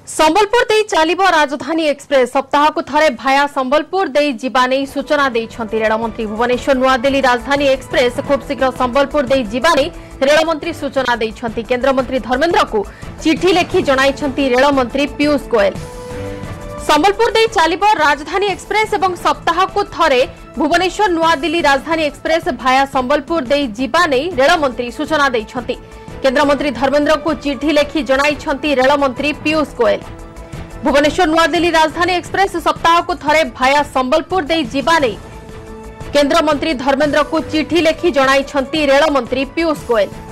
संबलपुर दे चलिब राजधानी एक्सप्रेस सप्ताह को थरे भाया संबलपुर दे जीवा नहीं सूचना देइछंती रेलमंत्री भुवनेश्वर नुआदिल्ली राजधानी एक्सप्रेस खूब शीघ्र संबलपुर दे जीवा नहीं रेलमंत्री सूचना देइछंती। केंद्रमंत्री धर्मेंद्र को चिठी लेखि जणाइछंती रेलमंत्री पीयूष गोयल। संबलपुर दे चलिब राजधानी एक्सप्रेस एवं सप्ताह को थरे भुवनेश्वर नुआदिल्ली राजधानी एक्सप्रेस भाया संबलपुर दे जीवा नहीं रेलमंत्री सूचना देइछंती। केंद्रमंत्री धर्मेंद्र को चिठी लेखि जणाइछंती रेलमंत्री पीयूष गोयल। भुवनेश्वर नुआदिल्ली राजधानी एक्सप्रेस सप्ताह को थरे भाया संबलपुर दे जीवा नहीं केंद्रमंत्री धर्मेंद्र को चिठी लेखि जणाइछंती रेलमंत्री पीयूष गोयल।